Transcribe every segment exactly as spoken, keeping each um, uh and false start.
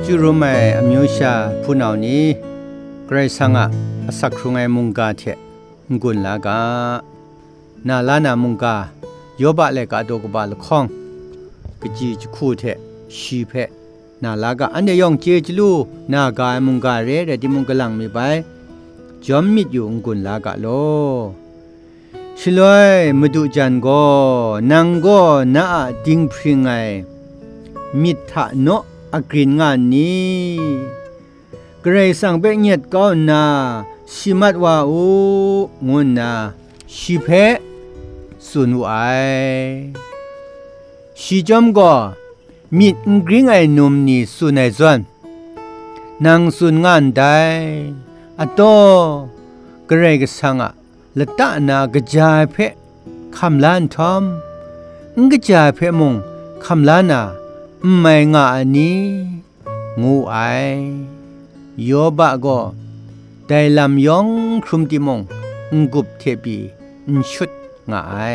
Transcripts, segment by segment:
จูรุไม่อมิวชาผู้นานี้ไกรสังะสักครุงไอมุงกาเทงุนลากานาลานามุงกาโยบะเลกาโดกบาลข้องกจีจคู่เทชีเพนาลากาอันเดยองเจจลูนากามุงกาเรเรดิมุงกลังมีไปจอมมิดอยู่งุนลากาโลชิลอยมดุจันโกนังโกนาดิงพริงไงมิทะโนอกรินงานนี้เกรซังเบเงียดก็นาชิมัดว่าอูงุนนาชิเพสุนไอชิจอมก็มิดกริงไอนุมนี่สุนไอซอนนางสุนงานได้อะโตเกรกสังอะละตะนากระจายเพคำล้านทอมงกระจายเพมงคำล้านาไม่งาอันนี้งูไอโยบะก็ได้ลำยองครุมติมงงุบเทปีนชุดงาไอ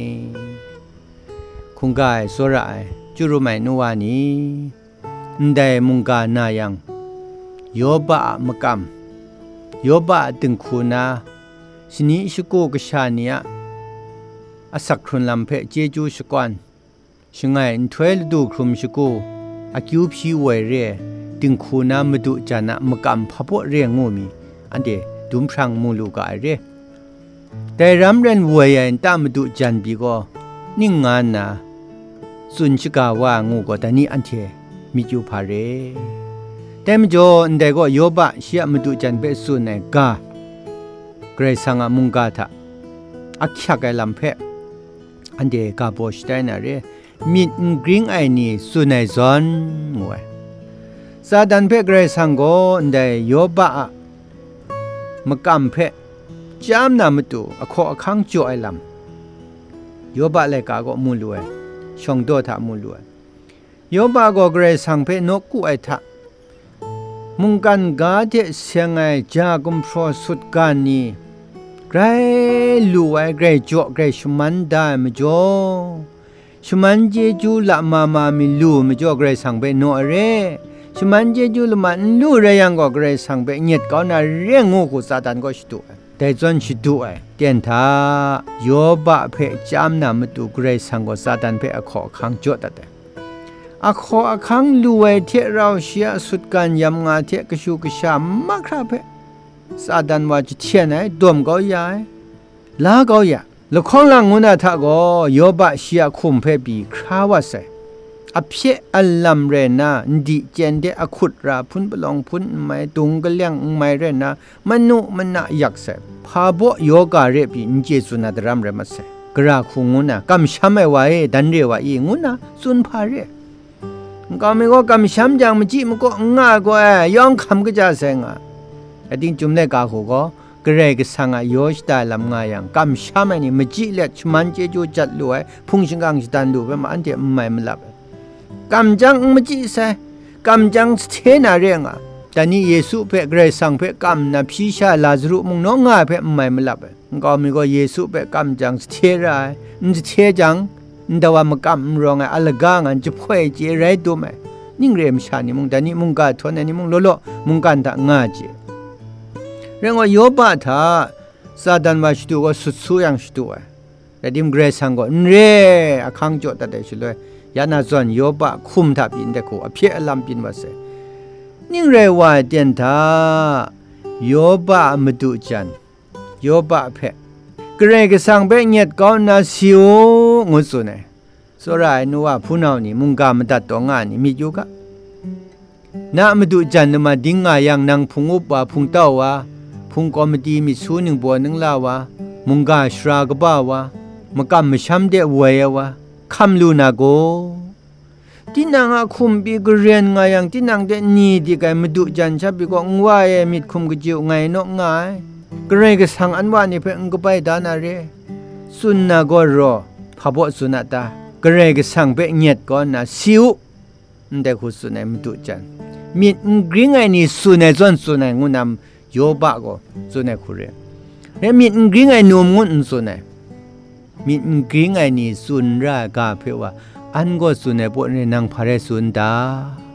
คงกายสระไอจุรุไม่นัวนี้ได้มุงกานายังโยบะมกำโยบะตึงคูนาสนิชกูกชานียอสักครุนลำเพเจจูสกวนช่างไงอินทเวลดูครุมชกูอากิวพีไวเร่ดึงคูนามดุจานะมกำพับเรียงงูมีอันเดดุมพรังมูลูกาเร่แต่รำเรนวัยอินตามดุจันบีก็นิ่งงานนะสุนชกาว่างูก็แต่นี้อันเทมีจูพาเร่แต่มจ่ออินเดก็โยบะเชียมดุจันเบสุนเนกาเกรซังมุงกาทะอักขะไกลำเพอันเดกาโบสไตนาเร่มิดกริงไอนี่สุนัยซอนงวยซาดันเพเกรซังโกได้โยบะมะกัมเพจามนามตุอขอคังจ่อไอลำโยบะเลกาโกมูลวยชงโดทะมูลวยโยบะโกเกรซังเพนกุไอทะมุงกันกาเทเสียงไอจากุมพรสุดกันนี้ไกรลูไอไกรจ่อไกรชุมันได้มจ่อชมันเจจูละมามามิลูมจ่อเกรซังเบโนเรชมันเจจูละมันลูเรยังก็เกรซังเบเงียดก็น่าเรียงงูกุซาตันก็ชิตุแต่จนชิตุไอเตียนทาโยบะเพจามนามตุเกรซังก็ซาตันเพอขอคังจ่อตัดอขอคังลูไอเทเราเชียสุดกันยำงาเทกชูกชามากครับเพซาตันว่าจะเทียนไอดวมก็ยายลาก็ยาละครลังงูนาทะก็โยบะเชียคุมเพบีคราวะเสอภิอัลลัมเรนาดิเจนเดอขุดราพุนบลองพุนไม่ตุงกะเลียงไม่เรนามนุมันนายักเสพาโบโยกาเรบีนเจสุนาดรัมเรมัสเสกราคุงูนากำช้ำไม่ไหวดันเรวะอีงูนาสุนพาเรก็ไม่ก็กำช้ำจังมันจีมันก็ง่ายกว่าเอยองคำก็จะเสงอ่ะไอ้ดิ้งจุ่มในกาหูก็เกรกสังอายุสตาลำงายังกำช้ำไม่นี่มันจีเล็ดชมันเจจูจัดรวยพุ่งชิงกังสตันดูไปมันอันเดียไม่มาลับกำจังมันจีเสกำจังเทน่าเรียงอ่ะแต่นี่เยซูเพ่เกรสังเพ่กำนับพิชาลาซารุมุงน้องง่ายเพ่ไม่มาลับก็มีก็เยซูเพ่กำจังเทไรมันจะเทจังแต่ว่ามันกำรองไงอัลกังอันจะพ่อยเจไรดูไหมนิ่งเรียมชานี่มุงแต่นี่มุงกาทวนนี่มุงโลโลมุงกันตะง่าเจเรื่องว่าโยบะท่าซาดันว่าชิตัวก็สุดสู้ยังชิตัวแต่ดิมเกรซังก็เร่อคังโจตัดได้ชิเลยยานาซอนโยบะคุมทับอินเดโคอภิเอลัมปินว่าเสนิ่งเรว่าเดียนท่าโยบะมดุจันโยบะเพเกรกสังเบเงียดก็นาซิวงูสุนัยสรายนัวผู้นานี่มุงกามตัดตัวงานนี่มีอยู่กะน้ามดุจันมาดิ้งงายังนางพุงอุบว่าพุงเต้าว่าพุงกอมดีมีสูนึงบัวนึงลาวะมุงกาชรากบ้าวะมกำมช้ำเดวเยวะคำลูนาโกที่นางอาคุมบีกเรียนงายังที่นางเดนีดีกันมดุจันชาบีก็งว่าเอมิดคุมกจิวไงนกงายกระไรก็สังอันว่านี่เพ่งก็ไปดานาเรสุนนาโกรอพาบสุนัตากระไรก็สังเปเงียดก่อนนะซิวแต่คุณสุนัยมดุจันมิดกริงไงนี่สุนัยจนสุนัยงูนำโยบะก็สุนัยคุเรแล้วมิดกริงไงนุ่มงุนสุนัยมิดกริงไงนี่สุนรากาเพว่าอันก็สุนัยพวกนี้นางพาเรสุนดา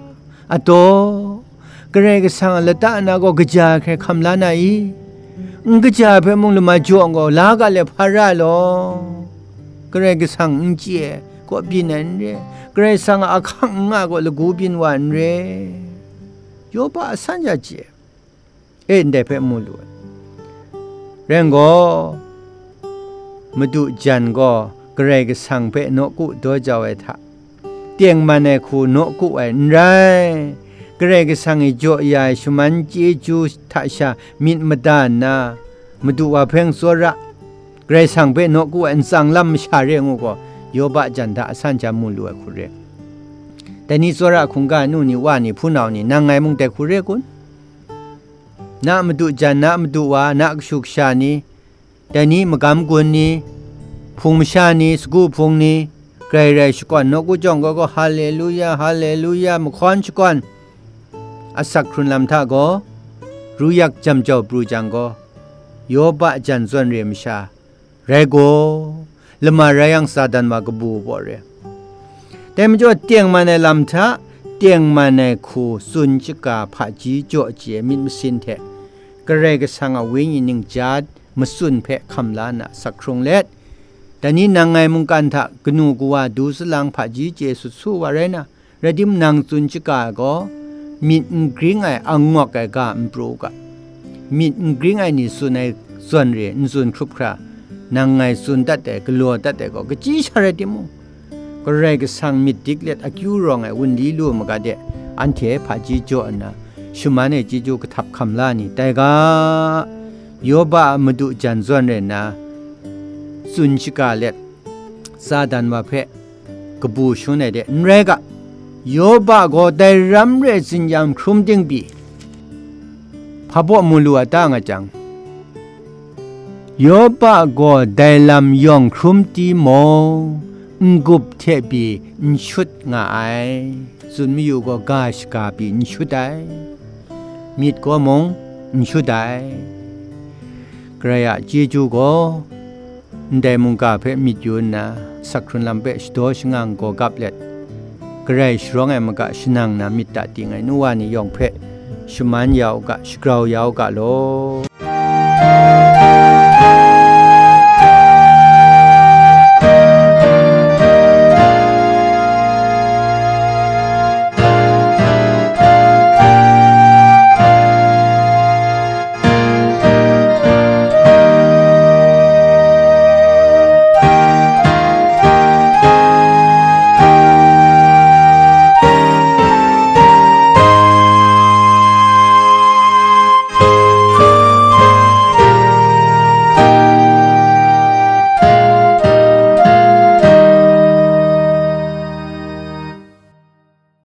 อะโตกระไรก็สังละตานาก็กระจาแค่คำลานาอีกระจาเพ่มุงละมาจ่องก็ลากะเลพาราลอกระไรก็สังอุเจก็บินันเรกระไรสังอาคังงาก็ละกูบินวันเรโยบะสัญญาเจเอ็นเดเพ่มุงลเรื่องก็มาดูจันก็กระไรก็สังเพ่นกุตัวเจ้าไอ้ท่าเตียงมันในคูนกุไอ้ไรกระไรก็สังอีจ่อยายชุมันจีจูทัชามิดมาดานนะมาดูว่าเพ่งสระกระไรสังเพ่นกุไอ้สังลำชาเรื่องก็โยบะจันทะสัญจามุลวยคุเรแต่นี่สระคงการนู่นนี่ว่านี่ผู้นานี่นางไงมึงแต่คุเรกุนน้ามาดูจันน้ามาดูว่านักชุกชานีแต่นี้มากำกุนนี้พุงชานีสกูพุงนี้ใครไรชุกอนนกุจงก็ก็ฮาเลลูยาฮาเลลูยามคอนชุกอนอาศักครุนลำท่าก็รู้ยักจำเจ้าปรูจังก็โยบะจันส่วนเรียมชาไรโกละมาไรยังซาดันมากบูบอเรแต่มันจะเตียงมาในลำท่าเตียงมาในคูสุนจิกาผาจีโจเจมิดมสินเทกระไรก็สังเอาวิ่งยิงจัดมาสุนเพะคำลานะสักครงเล็ดแต่นี้นางไงมุงกันทะกนูกัวดูสลังผาจีเจสุดสู้ว่าไรนะระดิมนางสุนจิกาก็มิดกริ้งไออังงอกไอกาอันปลูกะมิดกริ้งไอนี่สุนไอส่วนเรียนสุนครุบครานางไงสุนตัดแต่กลัวตัดแต่ก็กจีชาระดิมูก็ไรก็สังมิดดิกเล็ดอากิวรองไอวันดีลู่มกาเดอันเทผาจีโจอันนะชุมาเนจีโจกทับคำลานี่แต่ก็โยบะมาดูจันส่วนเรนะสุนชิกาเล็ดซาดันว่าเพะกบูชุนเอเดนเรกะโยบะก็ได้รำเรสินยามครุมดิงบีพะบ่มูลัวตางะจังโยบะก็ได้ลำยองครุมตีโมงกุบเทบีนชุดงายสุนมีอยู่ก็กาชกาบีนชุดได้มีดก็มงนชุดได้กระยะจีจูก็ได้มุงกาเพมิดยูนนะสักครุนลำเปชโตชงังก็กับเล็ดกระยชร้องไอมกะชนังนะมิตรติงไอนัวนี่ยองเพชมันยาวกะชกราวยาวกะโล